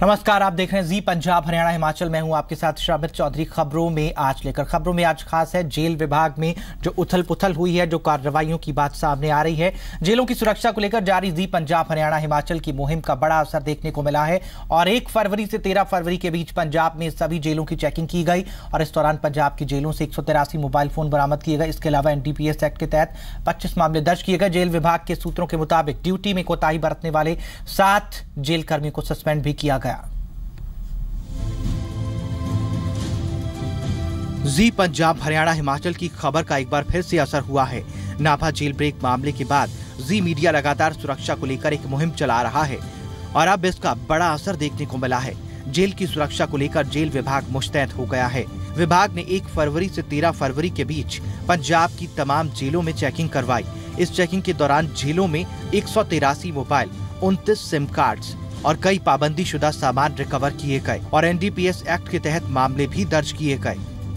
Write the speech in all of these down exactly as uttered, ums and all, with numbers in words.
नमस्कार, आप देख रहे हैं जी पंजाब हरियाणा हिमाचल। मैं हूं आपके साथ शाबिर चौधरी। खबरों में आज लेकर खबरों में आज खास है जेल विभाग में जो उथल पुथल हुई है, जो कार्रवाइयों की बात सामने आ रही है। जेलों की सुरक्षा को लेकर जारी जी पंजाब हरियाणा हिमाचल की मुहिम का बड़ा असर देखने को मिला है और एक फरवरी से तेरह फरवरी के बीच पंजाब में सभी जेलों की चेकिंग की गई और इस दौरान पंजाब की जेलों से एक सौ तिरासी मोबाइल फोन बरामद किए गए। इसके अलावा एनडीपीएस एक्ट के तहत पच्चीस मामले दर्ज किए गए। जेल विभाग के सूत्रों के मुताबिक ड्यूटी में कोताही बरतने वाले सात जेल कर्मियों को सस्पेंड भी किया गया। जी पंजाब हरियाणा हिमाचल की खबर का एक बार फिर से असर हुआ है। नाभा जेल ब्रेक मामले के बाद जी मीडिया लगातार सुरक्षा को लेकर एक मुहिम चला रहा है और अब इसका बड़ा असर देखने को मिला है। जेल की सुरक्षा को लेकर जेल विभाग मुस्तैद हो गया है। विभाग ने एक फरवरी से तेरह फरवरी के बीच पंजाब की तमाम जेलों में चेकिंग करवाई। इस चेकिंग के दौरान जेलों में एक सौ तिरासी मोबाइल, उनतीस सिम कार्ड्स और कई पाबंदी शुदा सामान रिकवर किए गए और एनडीपीएस एक्ट के तहत मामले भी दर्ज किए गए।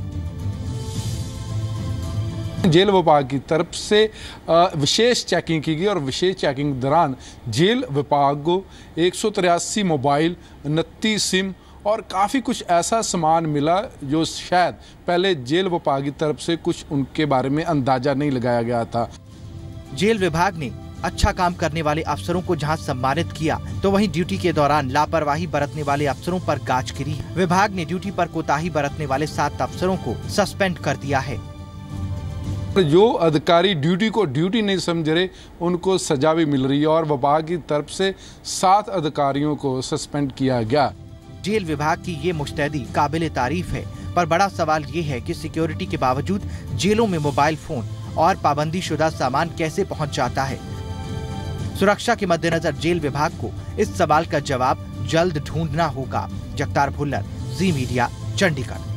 जेल विभाग की तरफ से विशेष चेकिंग की गई और विशेष चेकिंग के दौरान जेल विभाग को एक सौ तिरासी मोबाइल, उनतीस सिम और काफ़ी कुछ ऐसा सामान मिला जो शायद पहले जेल विभाग की तरफ से कुछ उनके बारे में अंदाजा नहीं लगाया गया था। जेल विभाग ने अच्छा काम करने वाले अफसरों को जहां सम्मानित किया, तो वहीं ड्यूटी के दौरान लापरवाही बरतने वाले अफसरों पर गाज गिरी। विभाग ने ड्यूटी पर कोताही बरतने वाले सात अफसरों को सस्पेंड कर दिया है। जो अधिकारी ड्यूटी को ड्यूटी नहीं समझ रहे उनको सजा भी मिल रही है और विभाग की तरफ से सात अधिकारियों को सस्पेंड किया गया। जेल विभाग की ये मुस्तैदी काबिले तारीफ है, पर बड़ा सवाल ये है कि सिक्योरिटी के बावजूद जेलों में मोबाइल फोन और पाबंदी शुदा सामान कैसे पहुंच जाता है। सुरक्षा के मद्देनजर जेल विभाग को इस सवाल का जवाब जल्द ढूंढना होगा। Jagtar Bhullar, Zee media, Chandigarh.